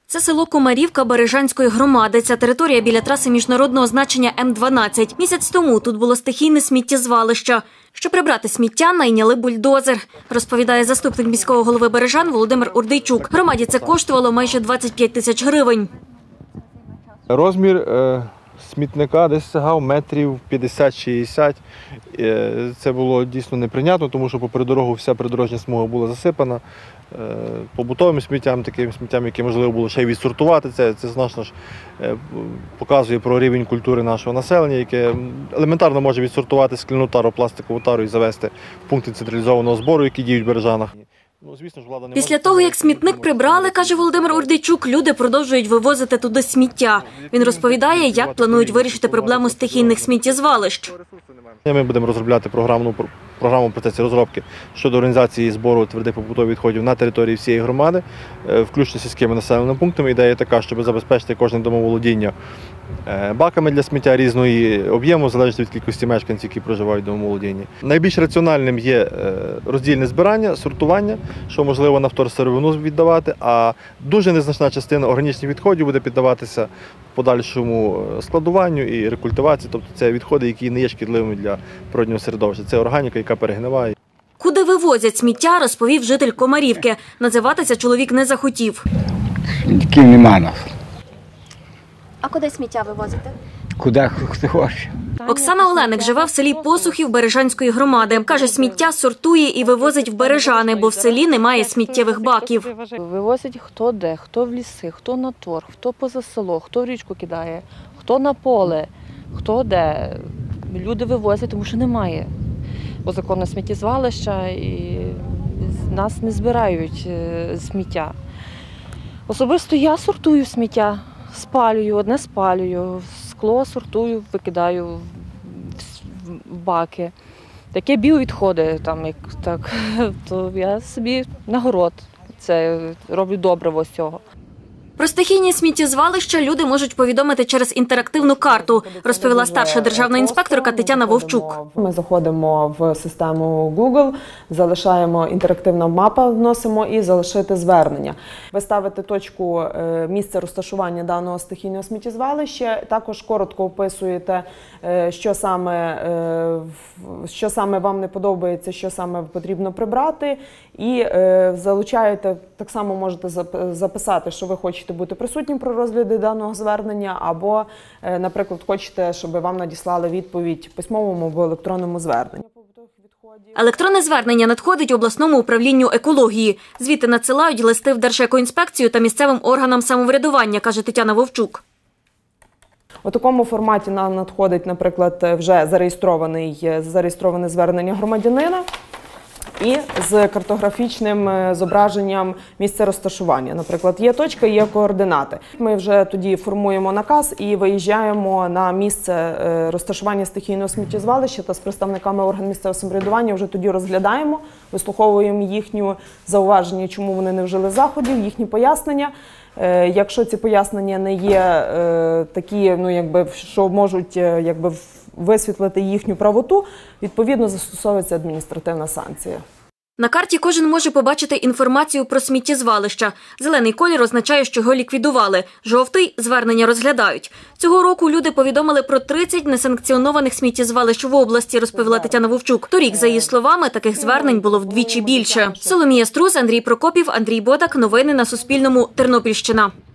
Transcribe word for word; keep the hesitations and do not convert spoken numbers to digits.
Це село Комарівка Бережанської громади. Ця територія біля траси міжнародного значення М дванадцять. Місяць тому тут було стихійне сміттєзвалище. Щоб прибрати сміття, найняли бульдозер, розповідає заступник міського голови Бережан Володимир Урдійчук. Громаді це коштувало майже двадцять п'ять тисяч гривень. Розмір е, смітника десь сягав метрів п'ятдесят-шістдесят. Е, це було дійсно неприйнятно, тому що попри дорогу вся придорожня смуга була засипана. Е, побутовим сміттям, таким сміттям, яке можливо було ще й відсортувати. Це, це значно ж е, показує про рівень культури нашого населення, яке елементарно може відсортувати скляну тару, пластикову тару і завести в пункти централізованого збору, які діють в Бережанах. Ну, звісно ж, влада не Після того, як смітник прибрали, каже Володимир Урдійчук, люди продовжують вивозити туди сміття. Він розповідає, як планують вирішити проблему стихійних сміттєзвалищ. Ми будемо розробляти програмну програму в процесі розробки щодо організації збору твердих побутових відходів на території всієї громади, включно сільськими населеними пунктами. Ідея така, щоб забезпечити кожне домоволодіння баками для сміття різної об'єму, залежно від кількості мешканців, які проживають в домоволодінні. Найбільш раціональним є роздільне збирання, сортування, що можливо на вторсировину віддавати, а дуже незначна частина органічних відходів буде піддаватися подальшому складуванню і рекультивації, тобто це відходи, які не є шкідливими для природнього середовища. Це органіка, яка перегниває. Куди вивозять сміття, розповів житель Комарівки. Називатися чоловік не захотів. Смітників нема нас. А куди сміття вивозите? Куди хто хоче. Оксана Оленик живе в селі Посухів Бережанської громади. Каже, сміття сортує і вивозить в Бережани, бо в селі немає сміттєвих баків. Вивозять хто де, хто в ліси, хто на торг, хто поза село, хто в річку кидає, хто на поле, хто де. Люди вивозять, тому що немає законне сміттєзвалища і нас не збирають сміття. Особисто я сортую сміття, спалюю, одне спалюю, скло сортую, викидаю в баки. Таке біовідходи, там, як, так, то я собі на город це роблю добриво з цього. Про стихійні сміттєзвалища люди можуть повідомити через інтерактивну карту, розповіла старша державна інспекторка Тетяна Вовчук. Ми заходимо в систему Google, залишаємо інтерактивна мапа, вносимо і залишити звернення. Ви ставите точку місця розташування даного стихійного сміттєзвалища, також коротко описуєте, що саме, що саме вам не подобається, що саме потрібно прибрати, і залучаєте, так само можете записати, що ви хочете бути присутнім при розгляді даного звернення, або, наприклад, хочете, щоб вам надіслали відповідь в письмовому або електронному зверненні. Електронне звернення надходить обласному управлінню екології. Звідти надсилають листи в Держекоінспекцію та місцевим органам самоврядування, каже Тетяна Вовчук. У такому форматі нам надходить, наприклад, вже зареєстрований, зареєстроване звернення громадянина і з картографічним зображенням місця розташування. Наприклад, є точка, є координати. Ми вже тоді формуємо наказ і виїжджаємо на місце розташування стихійного сміттєзвалища та з представниками органів місцевого самоврядування вже тоді розглядаємо, вислуховуємо їхню зауваження, чому вони не вжили заходів, їхні пояснення. Якщо ці пояснення не є такі, ну, якби, що можуть якби, висвітлити їхню правоту, відповідно застосовується адміністративна санкція. На карті кожен може побачити інформацію про сміттєзвалища. Зелений колір означає, що його ліквідували. Жовтий – звернення розглядають. Цього року люди повідомили про тридцять несанкціонованих сміттєзвалищ в області, розповіла Тетяна Вовчук. Торік, за її словами, таких звернень було вдвічі більше. Соломія Струс, Андрій Прокопів, Андрій Бодак. Новини на Суспільному. Тернопільщина.